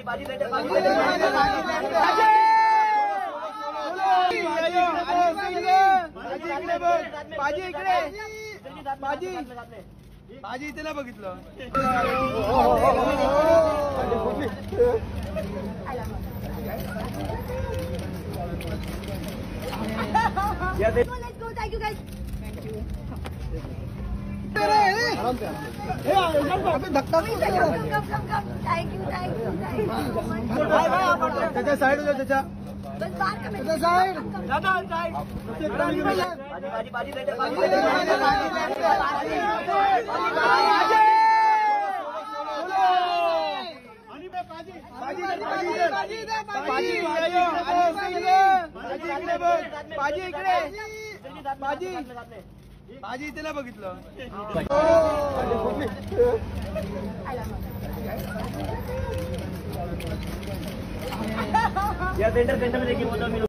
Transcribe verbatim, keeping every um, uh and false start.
बाजी centre बाजी इकडे बाजी बाजी इथे बघितलं Thank you guys. धक्का Thank you, thank you, thank you. त्याच्या साईड होत्या त्याच्या बस बाहर का त्याच्या साईड बाजी बाजी बाजी सेंटर बाजी बाजी इकडे बाजी बाजी इथे बघितलं या सेंटर सेंटर में देखिए